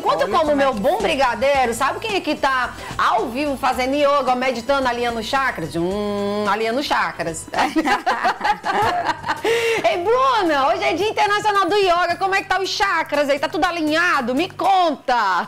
Conta como meu bom brigadeiro. Sabe quem aqui tá ao vivo fazendo yoga, meditando, alinhando chakras? Alinhando chakras. Ei, Bruna, hoje é Dia Internacional do Yoga. Como é que tá os chakras aí? Tá tudo alinhado? Me conta.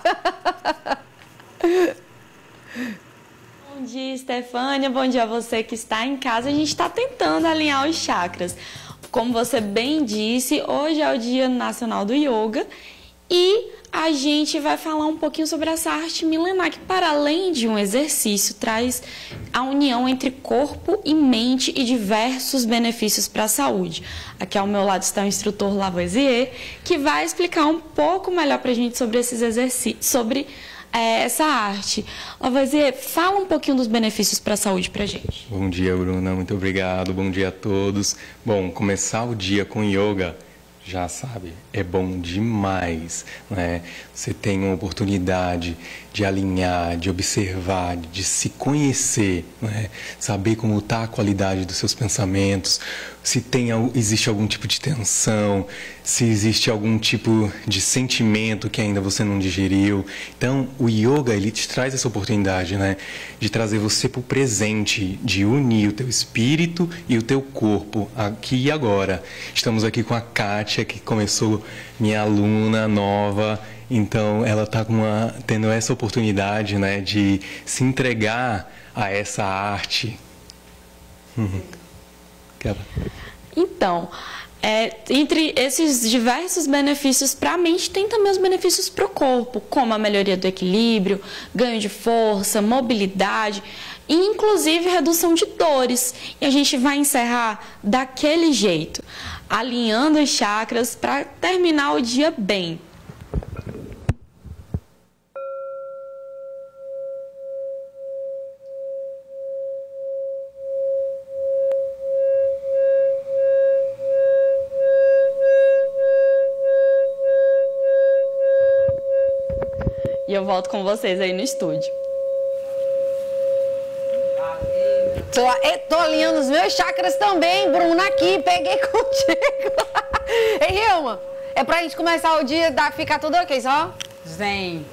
Bom dia, Stefânia. Bom dia a você que está em casa. A gente está tentando alinhar os chakras. Como você bem disse, hoje é o Dia Nacional do Yoga e a gente vai falar um pouquinho sobre essa arte milenar que, para além de um exercício, traz a união entre corpo e mente e diversos benefícios para a saúde. Aqui ao meu lado está o instrutor Lavoisier, que vai explicar um pouco melhor para a gente sobre esses exercícios, sobre essa arte. Lavoisier, fala um pouquinho dos benefícios para a saúde para a gente. Bom dia, Bruna. Muito obrigado. Bom dia a todos. Bom, começar o dia com yoga, já sabe, é bom demais, né? Você tem uma oportunidade de alinhar, de observar, de se conhecer, né? Saber como está a qualidade dos seus pensamentos, se existe algum tipo de tensão, se existe algum tipo de sentimento que ainda você não digeriu. Então, o yoga, ele te traz essa oportunidade, né? De trazer você para o presente, de unir o teu espírito e o teu corpo, aqui e agora. Estamos aqui com a Kátia, que começou, minha aluna nova. Então, ela está tendo essa oportunidade, né, de se entregar a essa arte. Então, entre esses diversos benefícios para a mente, tem também os benefícios para o corpo, como a melhoria do equilíbrio, ganho de força, mobilidade e, inclusive, redução de dores. E a gente vai encerrar daquele jeito, alinhando os chakras para terminar o dia bem. E eu volto com vocês aí no estúdio. Tô alinhando os meus chakras também, Bruna, aqui. Peguei contigo. Ei, Hilma, é pra gente começar o dia, ficar tudo ok, só? Zen.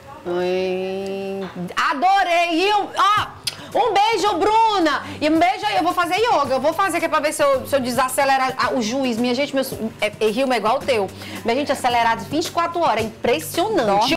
Adorei, Hilma. Ó, um beijo, Bruna. E um beijo aí, eu vou fazer yoga. Eu vou fazer aqui pra ver se eu desacelero o juiz. Minha gente, Hilma é igual o teu. Minha gente, acelerado 24 horas. É impressionante.